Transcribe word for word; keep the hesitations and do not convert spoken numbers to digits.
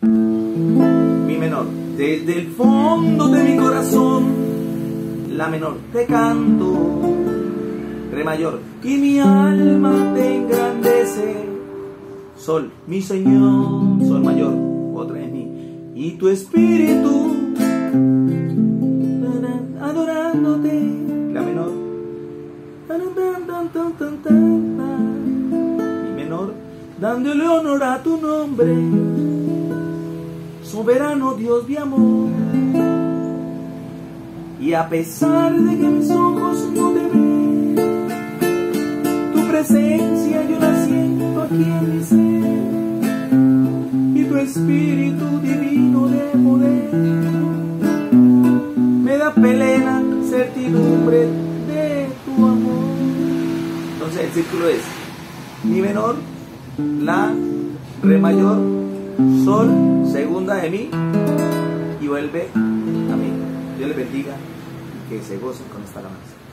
Mi menor. Desde el fondo de mi corazón, la menor te canto. Re mayor. Y mi alma te engrandece. Sol, mi Señor. Sol mayor. Otra es mi. Y tu espíritu adorándote. La menor. Mi menor. Dándole honor a tu nombre. Soberano Dios de amor. Y a pesar de que mis ojos no te ven, tu presencia yo la siento aquí en mi ser. Y tu espíritu divino de poder me da plena certidumbre de tu amor. Entonces el círculo es mi menor, la, re mayor, sol, segunda de mi, y vuelve a mí. Dios les bendiga y que se gocen con esta alabanza.